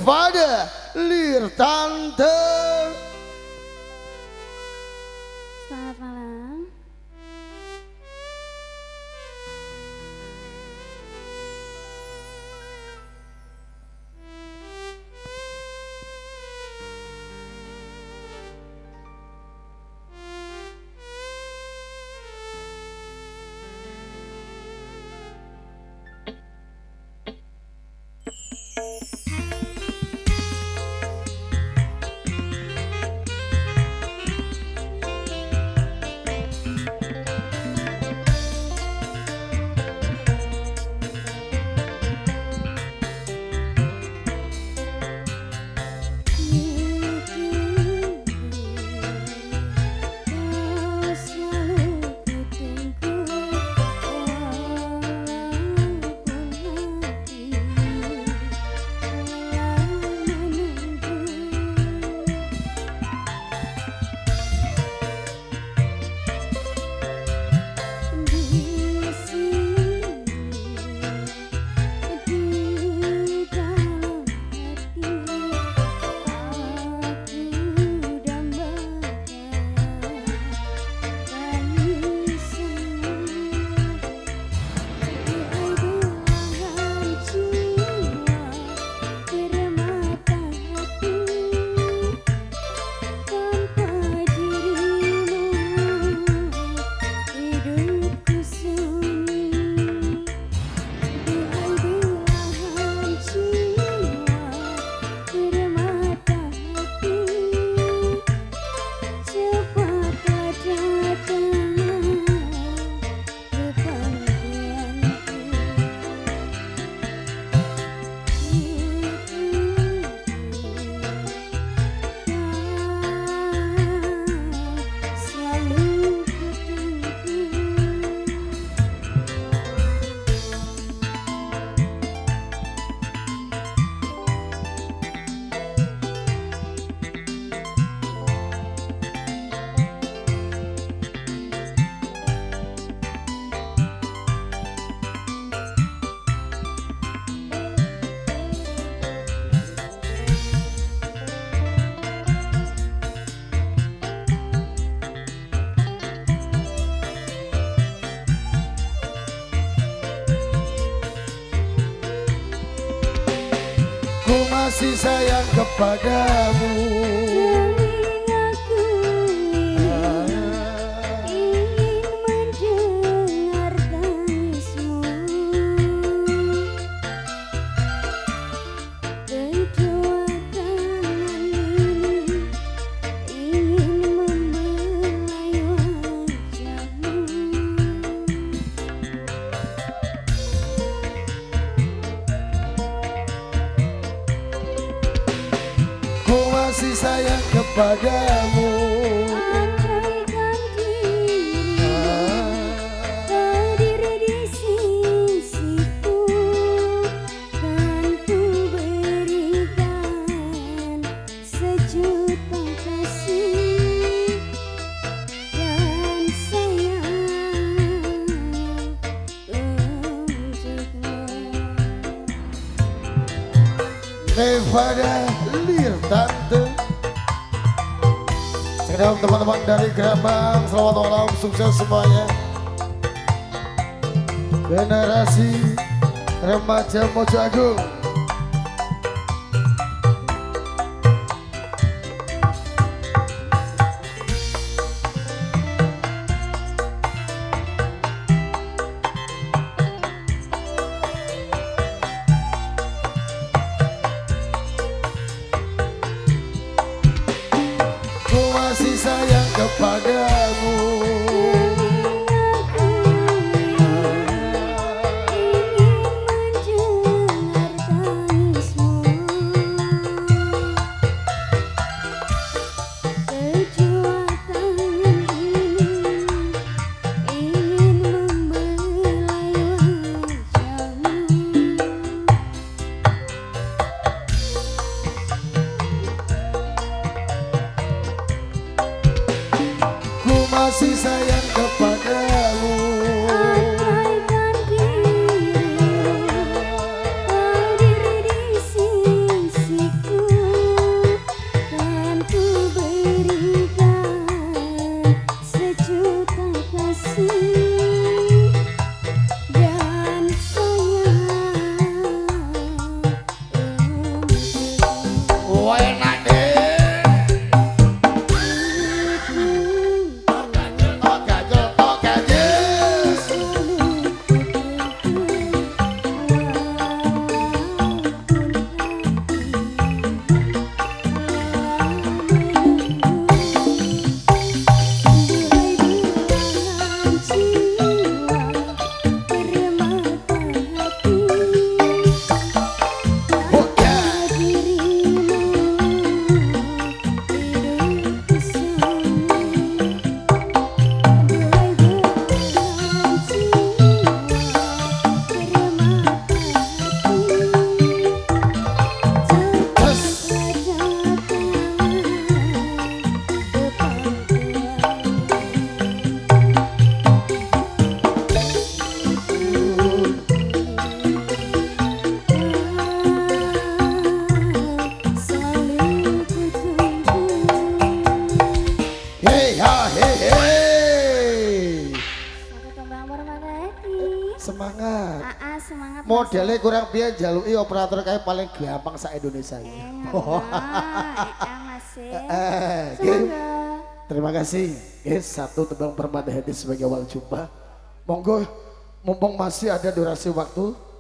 kepada Lir Tante. Selamat malam. Ku masih sayang kepadamu. Telingaku ingin mendengar tangismu. Kedua tangan ini ingin membelai wajahmu. Ku masih sayang kepadamu. Andaikan dirimu hadir di sisiku, kan ku berikan sejuta kasih dan sayang untukmu. Kepada Lir Tante. Sekarang teman-teman dari Gerabang, selamat malam, sukses semuanya. Generasi remaja Mojo Agung. Ku masih sayang kepadamu. Masih sayang kepadamu. Andaikan dirimu hadir di sisiku, Wah enak deh. Semangat. Semangat. Modelnya kurang biar jalui operator kayak paling gampang sa Indonesia ya. Terima kasih. Satu tebang permata hati sebagai awal jumpa. Monggo, mumpung masih ada durasi waktu,